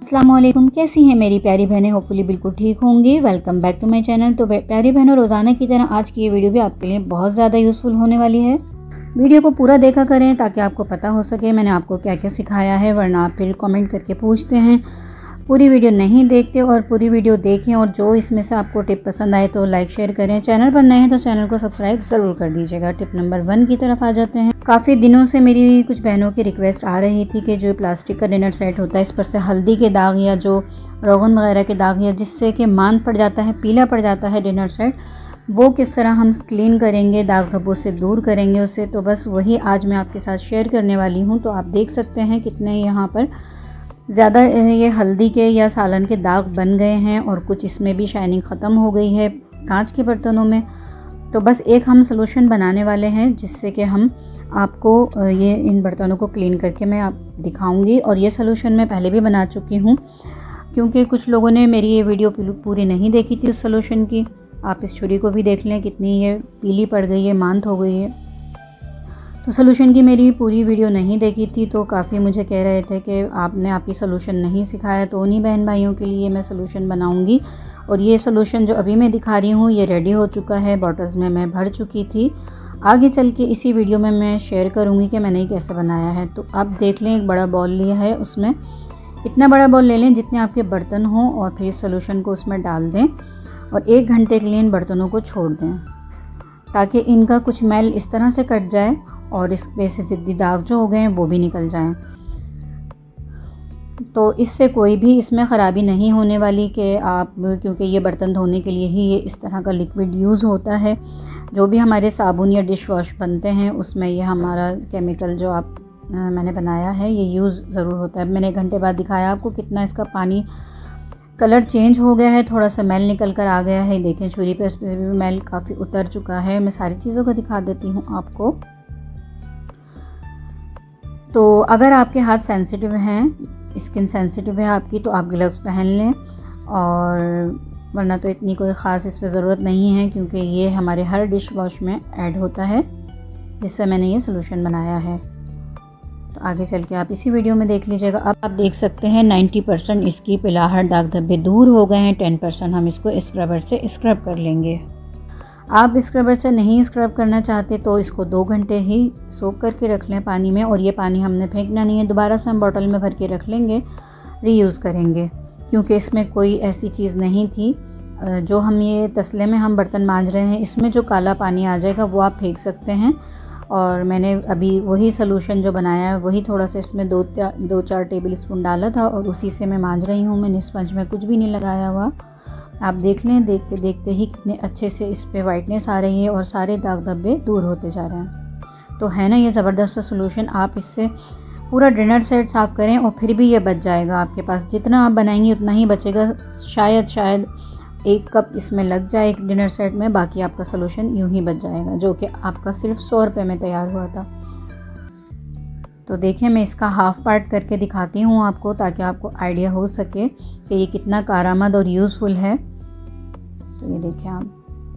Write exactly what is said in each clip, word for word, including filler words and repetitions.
अस्सलाम वालेकुम, कैसी हैं मेरी प्यारी बहनें। होपफुली बिल्कुल ठीक होंगी। Welcome back to my channel. तो प्यारी बहनों, रोज़ाना की तरह आज की ये वीडियो भी आपके लिए बहुत ज़्यादा यूज़फुल होने वाली है। वीडियो को पूरा देखा करें ताकि आपको पता हो सके मैंने आपको क्या क्या सिखाया है, वरना आप फिर कमेंट करके पूछते हैं पूरी वीडियो नहीं देखते। और पूरी वीडियो देखें और जो इसमें से आपको टिप पसंद आए तो लाइक शेयर करें। चैनल पर नए हैं तो चैनल को सब्सक्राइब ज़रूर कर दीजिएगा। टिप नंबर वन की तरफ आ जाते हैं। काफ़ी दिनों से मेरी कुछ बहनों की रिक्वेस्ट आ रही थी कि जो प्लास्टिक का डिनर सेट होता है, इस पर से हल्दी के दाग या जो रोगन वगैरह के दाग या जिससे कि मान पड़ जाता है, पीला पड़ जाता है डिनर सेट, वो किस तरह हम क्लीन करेंगे, दाग धब्बों से दूर करेंगे उसे। तो बस वही आज मैं आपके साथ शेयर करने वाली हूँ। तो आप देख सकते हैं कितने यहाँ पर ज़्यादा ये हल्दी के या सालन के दाग बन गए हैं और कुछ इसमें भी शाइनिंग ख़त्म हो गई है कांच के बर्तनों में। तो बस एक हम सलूशन बनाने वाले हैं जिससे कि हम आपको ये इन बर्तनों को क्लीन करके मैं आप दिखाऊंगी। और ये सलूशन मैं पहले भी बना चुकी हूँ, क्योंकि कुछ लोगों ने मेरी ये वीडियो पूरी नहीं देखी थी उस सलूशन की। आप इस छुरी को भी देख लें, कितनी ये पीली पड़ गई है, मांत हो गई है। तो सलूशन की मेरी पूरी वीडियो नहीं देखी थी तो काफ़ी मुझे कह रहे थे कि आपने आप ही सलूशन नहीं सिखाया। तो उन्हीं बहन भाइयों के लिए मैं सलूशन बनाऊंगी। और ये सलूशन जो अभी मैं दिखा रही हूँ ये रेडी हो चुका है, बॉटल्स में मैं भर चुकी थी। आगे चल के इसी वीडियो में मैं शेयर करूँगी कि मैंने कैसे बनाया है। तो आप देख लें, एक बड़ा बॉल लिया है, उसमें इतना बड़ा बॉल ले लें जितने आपके बर्तन हों और फिर सलूशन को उसमें डाल दें और एक घंटे के लिए इन बर्तनों को छोड़ दें ताकि इनका कुछ मैल इस तरह से कट जाए और इस पे से ज़िद्दी दाग जो हो गए हैं वो भी निकल जाएं। तो इससे कोई भी इसमें ख़राबी नहीं होने वाली कि आप, क्योंकि ये बर्तन धोने के लिए ही ये इस तरह का लिक्विड यूज़ होता है। जो भी हमारे साबुन या डिश वॉश बनते हैं उसमें ये हमारा केमिकल जो आप आ, मैंने बनाया है ये यूज़ ज़रूर होता है। मैंने एक घंटे बाद दिखाया आपको कितना इसका पानी कलर चेंज हो गया है, थोड़ा सा मैल निकल कर आ गया है। देखें छुरी पे उस पर भी मैल काफ़ी उतर चुका है। मैं सारी चीज़ों को दिखा देती हूँ आपको। तो अगर आपके हाथ सेंसिटिव हैं, स्किन सेंसिटिव है आपकी, तो आप ग्लव्स पहन लें, और वरना तो इतनी कोई ख़ास इस पर ज़रूरत नहीं है क्योंकि ये हमारे हर डिश वॉश में ऐड होता है जिससे मैंने ये सलूशन बनाया है। तो आगे चल के आप इसी वीडियो में देख लीजिएगा। अब आप देख सकते हैं नब्बे परसेंट इसकी पिलाहट दाग धब्बे दूर हो गए हैं। दस परसेंट हम इसको स्क्रबर से स्क्रब कर लेंगे। आप स्क्रबर से नहीं स्क्रब करना चाहते तो इसको दो घंटे ही सोक करके रख लें पानी में। और ये पानी हमने फेंकना नहीं है, दोबारा से हम बॉटल में भर के रख लेंगे, रीयूज़ करेंगे, क्योंकि इसमें कोई ऐसी चीज़ नहीं थी। जो हम ये तसले में हम बर्तन मांज रहे हैं इसमें जो काला पानी आ जाएगा वो आप फेंक सकते हैं। और मैंने अभी वही सलूशन जो बनाया है वही थोड़ा सा इसमें दो दो चार टेबल स्पून डाला था और उसी से मैं मांज रही हूँ। मैंने स्पंज में कुछ भी नहीं लगाया हुआ। आप देख लें, देखते देखते ही कितने अच्छे से इस पे वाइटनेस आ रही है और सारे दाग धब्बे दूर होते जा रहे हैं। तो है ना ये ज़बरदस्त सलूशन। आप इससे पूरा डिनर सेट साफ़ करें और फिर भी ये बच जाएगा आपके पास। जितना आप बनाएंगे उतना ही बचेगा। शायद शायद एक कप इसमें लग जाए एक डिनर सेट में, बाकी आपका सलूशन यूं ही बच जाएगा, जो कि आपका सिर्फ सौ रुपये में तैयार हुआ था। तो देखिए, मैं इसका हाफ़ पार्ट करके दिखाती हूँ आपको ताकि आपको आइडिया हो सके कि ये कितना कारआमद और यूज़फुल है। तो ये देखिए आप,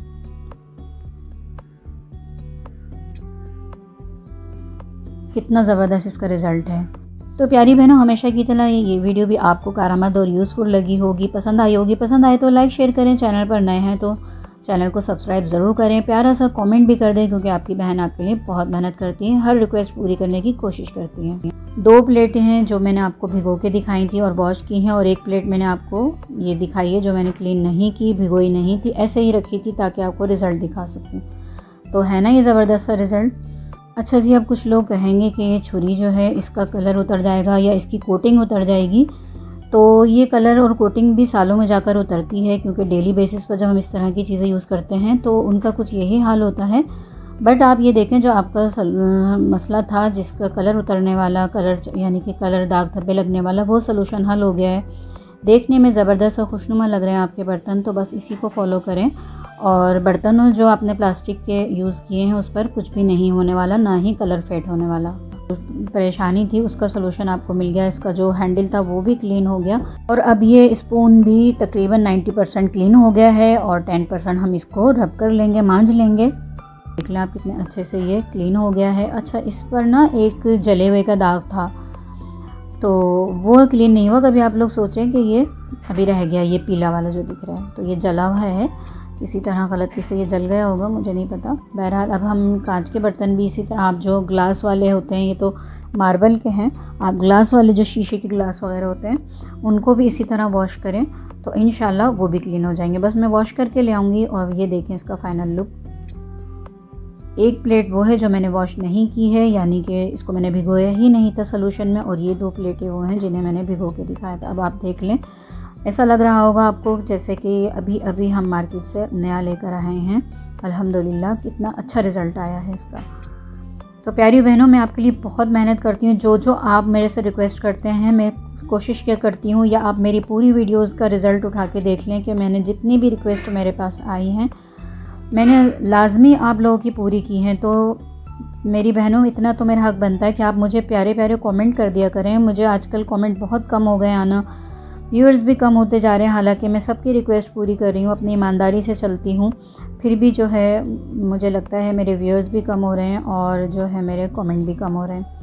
कितना ज़बरदस्त इसका रिज़ल्ट है। तो प्यारी बहनों, हमेशा की तरह ये वीडियो भी आपको कारआमद और यूज़फुल लगी होगी, पसंद आई होगी। पसंद आए तो लाइक शेयर करें, चैनल पर नए हैं तो चैनल को सब्सक्राइब ज़रूर करें, प्यारा सा कमेंट भी कर दें, क्योंकि आपकी बहन आपके लिए बहुत मेहनत करती है, हर रिक्वेस्ट पूरी करने की कोशिश करती हैं। दो प्लेटें हैं जो मैंने आपको भिगो के दिखाई थी और वॉश की हैं, और एक प्लेट मैंने आपको ये दिखाई है जो मैंने क्लीन नहीं की, भिगोई नहीं थी, ऐसे ही रखी थी ताकि आपको रिज़ल्ट दिखा सकूँ। तो है ना ये ज़बरदस्त सा रिज़ल्ट। अच्छा जी, अब कुछ लोग कहेंगे कि ये छुरी जो है इसका कलर उतर जाएगा या इसकी कोटिंग उतर जाएगी। तो ये कलर और कोटिंग भी सालों में जाकर उतरती है, क्योंकि डेली बेसिस पर जब हम इस तरह की चीज़ें यूज़ करते हैं तो उनका कुछ यही हाल होता है। बट आप ये देखें, जो आपका मसला था जिसका कलर उतरने वाला, कलर यानी कि कलर दाग धब्बे लगने वाला, वो सलूशन हल हो गया है। देखने में ज़बरदस्त और खुशनुमा लग रहे हैं आपके बर्तन। तो बस इसी को फॉलो करें और बर्तन जो आपने प्लास्टिक के यूज़ किए हैं उस पर कुछ भी नहीं होने वाला, ना ही कलर फेड होने वाला। परेशानी थी उसका सलूशन आपको मिल गया। इसका जो हैंडल था वो भी क्लीन हो गया और अब ये स्पून भी तकरीबन नब्बे परसेंट क्लीन हो गया है और दस परसेंट हम इसको रब कर लेंगे, मांज लेंगे। देख लें आप कितने अच्छे से ये क्लीन हो गया है। अच्छा, इस पर ना एक जले हुए का दाग था, तो वो क्लीन नहीं हुआ। कभी आप लोग सोचें कि ये अभी रह गया, ये पीला वाला जो दिख रहा है तो ये जला हुआ है, किसी तरह गलती से ये जल गया होगा, मुझे नहीं पता। बहरहाल अब हम कांच के बर्तन भी इसी तरह, आप जो ग्लास वाले होते हैं, ये तो मार्बल के हैं, आप ग्लास वाले जो शीशे के ग्लास वगैरह होते हैं उनको भी इसी तरह वॉश करें तो इंशाल्लाह वो भी क्लीन हो जाएंगे। बस मैं वॉश करके ले आऊँगी और ये देखें इसका फाइनल लुक। एक प्लेट वो है जो मैंने वॉश नहीं की है, यानी कि इसको मैंने भिगोया ही नहीं था सोल्यूशन में, और ये दो प्लेटें वो हैं जिन्हें मैंने भिगो के दिखाया था। अब आप देख लें, ऐसा लग रहा होगा आपको जैसे कि अभी अभी हम मार्केट से नया लेकर आए हैं। अल्हम्दुलिल्लाह कितना अच्छा रिज़ल्ट आया है इसका। तो प्यारी बहनों, मैं आपके लिए बहुत मेहनत करती हूँ। जो जो आप मेरे से रिक्वेस्ट करते हैं मैं कोशिश क्या करती हूँ, या आप मेरी पूरी वीडियोस का रिज़ल्ट उठा के देख लें कि मैंने जितनी भी रिक्वेस्ट मेरे पास आई हैं मैंने लाजमी आप लोगों की पूरी की हैं। तो मेरी बहनों, इतना तो मेरा हक बनता है कि आप मुझे प्यारे प्यारे कमेंट कर दिया करें। मुझे आजकल कमेंट बहुत कम हो गए आना, व्यूअर्स भी कम होते जा रहे हैं, हालांकि मैं सबकी रिक्वेस्ट पूरी कर रही हूँ, अपनी ईमानदारी से चलती हूँ, फिर भी जो है मुझे लगता है मेरे व्यूअर्स भी कम हो रहे हैं और जो है मेरे कमेंट भी कम हो रहे हैं।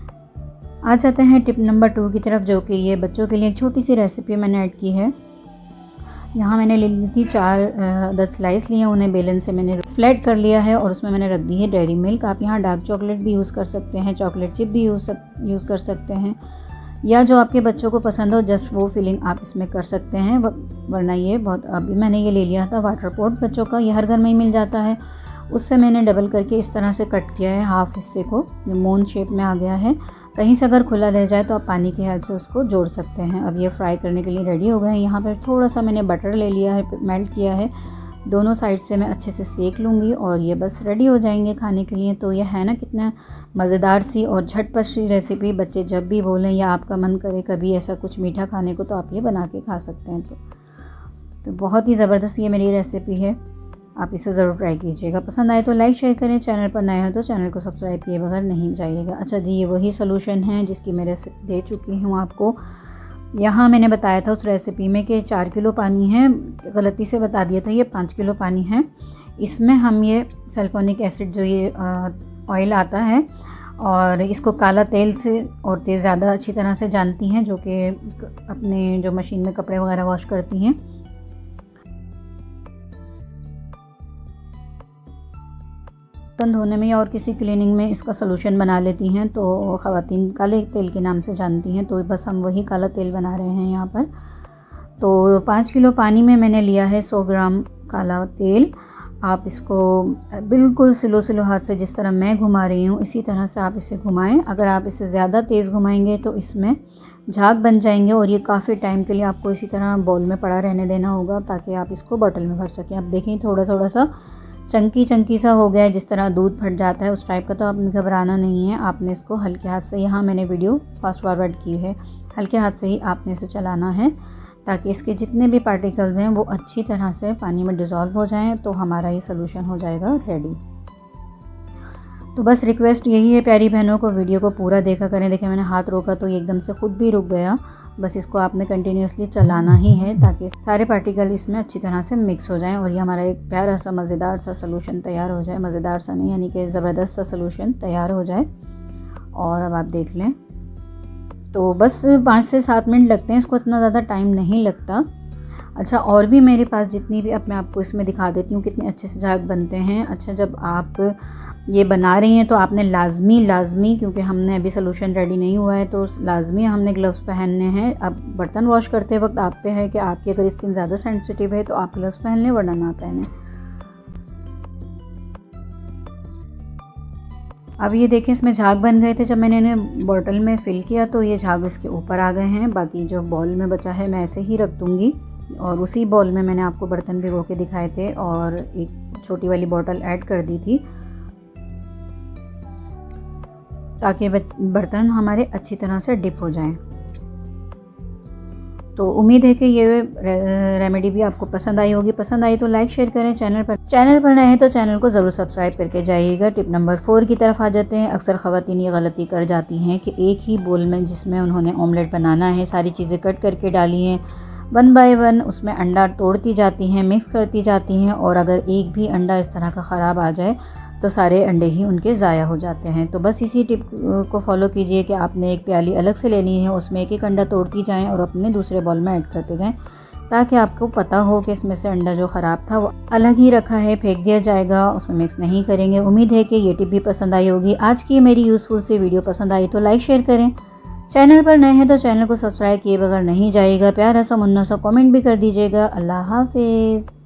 आ जाते हैं टिप नंबर टू की तरफ, जो कि ये बच्चों के लिए एक छोटी सी रेसिपी मैंने ऐड की है। यहाँ मैंने ले ली थी चार दस स्लाइस लिए, उन्हें बेलन से मैंने फ्लैट कर लिया है और उसमें मैंने रख दी है डेयरी मिल्क। आप यहाँ डार्क चॉकलेट भी यूज़ कर सकते हैं, चॉकलेट चिप भी यूज़ यूज़ कर सकते हैं, या जो आपके बच्चों को पसंद हो जस्ट वो फीलिंग आप इसमें कर सकते हैं। वरना ये बहुत, अभी मैंने ये ले लिया था वाटर पॉट बच्चों का, ये हर घर में ही मिल जाता है, उससे मैंने डबल करके इस तरह से कट किया है, हाफ हिस्से को जो मून शेप में आ गया है। कहीं से अगर खुला रह जाए तो आप पानी की हेल्प से उसको जोड़ सकते हैं। अब ये फ्राई करने के लिए रेडी हो गए हैं। यहाँ पर थोड़ा सा मैंने बटर ले लिया है, मेल्ट किया है, दोनों साइड से मैं अच्छे से सेक लूँगी और ये बस रेडी हो जाएंगे खाने के लिए। तो ये है ना कितना मज़ेदार सी और झटपट सी रेसिपी, बच्चे जब भी बोलें या आपका मन करे कभी ऐसा कुछ मीठा खाने को तो आप ये बना के खा सकते हैं। तो तो बहुत ही ज़बरदस्त ये मेरी रेसिपी है, आप इसे ज़रूर ट्राई कीजिएगा। पसंद आए तो लाइक शेयर करें, चैनल पर नए हो तो चैनल को सब्सक्राइब किए बगैर नहीं जाइएगा। अच्छा जी, ये वही सोल्यूशन है जिसकी मैं रेसिपी दे चुकी हूँ आपको। यहाँ मैंने बताया था उस रेसिपी में कि चार किलो पानी है, गलती से बता दिया था, ये पाँच किलो पानी है। इसमें हम ये सल्फोनिक एसिड जो ये ऑयल आता है, और इसको काला तेल से औरतें ज़्यादा अच्छी तरह से जानती हैं जो कि अपने जो मशीन में कपड़े वगैरह वॉश करती हैं। बर्तन धोने में या और किसी क्लीनिंग में इसका सलूशन बना लेती हैं, तो ख़वातीन काले तेल के नाम से जानती हैं। तो बस हम वही काला तेल बना रहे हैं यहाँ पर। तो पाँच किलो पानी में मैंने लिया है सौ ग्राम काला तेल। आप इसको बिल्कुल स्लो स्लो हाथ से, जिस तरह मैं घुमा रही हूँ इसी तरह से आप इसे घुमाएं। अगर आप इसे ज़्यादा तेज़ घुमाएंगे तो इसमें झाग बन जाएंगे और ये काफ़ी टाइम के लिए आपको इसी तरह बाउल में पड़ा रहने देना होगा ताकि आप इसको बॉटल में भर सकें। आप देखें थोड़ा थोड़ा सा चंकी चंकी सा हो गया है, जिस तरह दूध फट जाता है उस टाइप का। तो आपने घबराना नहीं है, आपने इसको हल्के हाथ से, यहाँ मैंने वीडियो फास्ट फॉरवर्ड की है, हल्के हाथ से ही आपने इसे चलाना है ताकि इसके जितने भी पार्टिकल्स हैं वो अच्छी तरह से पानी में डिज़ोल्व हो जाएं। तो हमारा ये सोल्यूशन हो जाएगा रेडी। तो बस रिक्वेस्ट यही है प्यारी बहनों को, वीडियो को पूरा देखा करें। देखें मैंने हाथ रोका तो ये एकदम से खुद भी रुक गया, बस इसको आपने कंटिन्यूसली चलाना ही है ताकि सारे पार्टिकल इसमें अच्छी तरह से मिक्स हो जाएं और ये हमारा एक प्यारा सा मज़ेदार सा सोल्यूशन तैयार हो जाए। मज़ेदार सा नहीं, यानी कि ज़बरदस्त सा सोल्यूशन तैयार हो जाए। और अब आप देख लें, तो बस पाँच से सात मिनट लगते हैं, इसको इतना ज़्यादा टाइम नहीं लगता। अच्छा, और भी मेरे पास जितनी भी, अब मैं आपको इसमें दिखा देती हूँ कितने अच्छे से झाग बनते हैं। अच्छा, जब आप ये बना रही हैं तो आपने लाजमी लाजमी क्योंकि हमने अभी सोल्यूशन रेडी नहीं हुआ है तो लाजमी हमने ग्लव्स पहनने हैं। अब बर्तन वॉश करते वक्त आप पे है कि आपकी अगर स्किन ज़्यादा सेंसिटिव है तो आप ग्लव्स पहन लें, वरना ना पहने। अब ये देखें इसमें झाग बन गए थे। जब मैंने इन्हें बॉटल में फ़िल किया तो ये झाग इसके ऊपर आ गए हैं। बाकी जो बॉल में बचा है मैं ऐसे ही रख दूँगी और उसी बॉल में मैंने आपको बर्तन भिगो के दिखाए थे और एक छोटी वाली बॉटल ऐड कर दी थी ताकि बर्तन हमारे अच्छी तरह से डिप हो जाएं। तो उम्मीद है कि ये रेमेडी भी आपको पसंद आई होगी। पसंद आई तो लाइक शेयर करें। चैनल पर चैनल पर नए हैं तो चैनल को ज़रूर सब्सक्राइब करके जाइएगा। टिप नंबर फोर की तरफ आ जाते हैं। अक्सर ख़वातीन ये गलती कर जाती हैं कि एक ही बोल में जिसमें उन्होंने ऑमलेट बनाना है सारी चीज़ें कट करके डाली हैं, वन बाय वन उसमें अंडा तोड़ती जाती हैं, मिक्स करती जाती हैं और अगर एक भी अंडा इस तरह का ख़राब आ जाए तो सारे अंडे ही उनके ज़ाया हो जाते हैं। तो बस इसी टिप को फॉलो कीजिए कि आपने एक प्याली अलग से लेनी है, उसमें एक एक अंडा तोड़ती जाएं और अपने दूसरे बॉल में ऐड करते जाएं, ताकि आपको पता हो कि इसमें से अंडा जो ख़राब था वो अलग ही रखा है, फेंक दिया जाएगा, उसमें मिक्स नहीं करेंगे। उम्मीद है कि ये टिप भी पसंद आई होगी। आज की मेरी यूज़फुल सी वीडियो पसंद आई तो लाइक शेयर करें, चैनल पर नए हैं तो चैनल को सब्सक्राइब किए बगैर नहीं जाइएगा। प्यारा सा मुन्ना सा कमेंट भी कर दीजिएगा। अल्लाह हाफिज़।